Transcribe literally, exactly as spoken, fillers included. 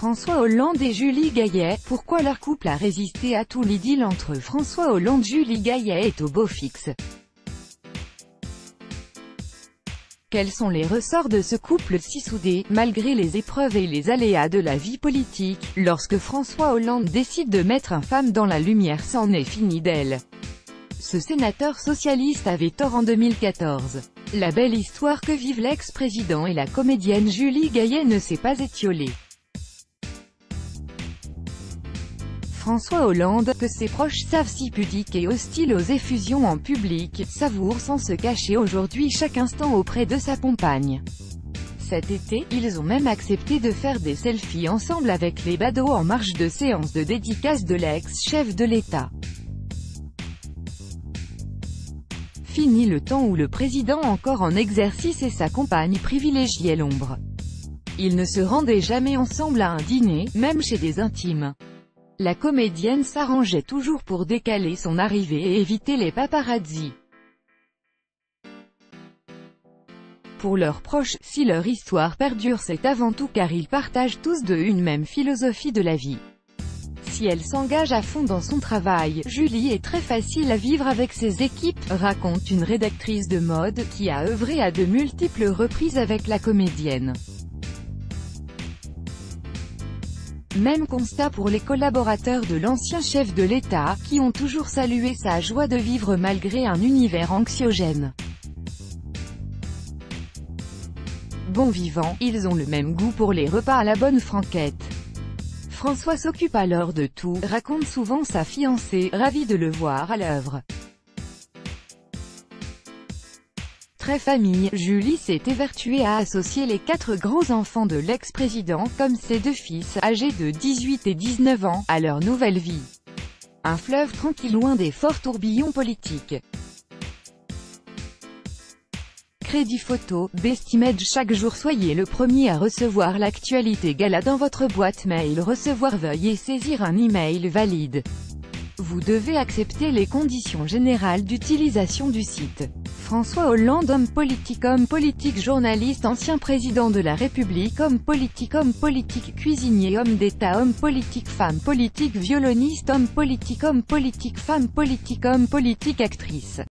François Hollande et Julie Gaillet, pourquoi leur couple a résisté à tout? L'idylle entre François Hollande et Julie Gaillet est au beau fixe. Quels sont les ressorts de ce couple si soudé, malgré les épreuves et les aléas de la vie politique? Lorsque François Hollande décide de mettre une femme dans la lumière, c'en est fini d'elle. Ce sénateur socialiste avait tort en deux mille quatorze. La belle histoire que vivent l'ex-président et la comédienne Julie Gaillet ne s'est pas étiolée. François Hollande, que ses proches savent si pudique et hostile aux effusions en public, savoure sans se cacher aujourd'hui chaque instant auprès de sa compagne. Cet été, ils ont même accepté de faire des selfies ensemble avec les badauds en marge de séance de dédicace de l'ex-chef de l'État. Fini le temps où le président encore en exercice et sa compagne privilégiaient l'ombre. Ils ne se rendaient jamais ensemble à un dîner, même chez des intimes. La comédienne s'arrangeait toujours pour décaler son arrivée et éviter les paparazzis. Pour leurs proches, si leur histoire perdure, c'est avant tout car ils partagent tous de une même philosophie de la vie. Si elle s'engage à fond dans son travail, Julie est très facile à vivre avec ses équipes, raconte une rédactrice de mode, qui a œuvré à de multiples reprises avec la comédienne. Même constat pour les collaborateurs de l'ancien chef de l'État, qui ont toujours salué sa joie de vivre malgré un univers anxiogène. Bon vivant, ils ont le même goût pour les repas à la bonne franquette. François s'occupe alors de tout, raconte souvent sa fiancée, ravie de le voir à l'œuvre. Très famille, Julie s'est évertuée à associer les quatre grands enfants de l'ex-président, comme ses deux fils, âgés de dix-huit et dix-neuf ans, à leur nouvelle vie. Un fleuve tranquille loin des forts tourbillons politiques. Crédit photo, Bestimage. Chaque jour soyez le premier à recevoir l'actualité gala dans votre boîte mail. Recevoir, veuillez saisir un email valide. Vous devez accepter les conditions générales d'utilisation du site. François Hollande, homme politique, homme politique, journaliste, ancien président de la République, homme politique, homme politique, cuisinier, homme d'État, homme politique, femme politique, violoniste, homme politique, homme politique, femme politique, homme politique, actrice.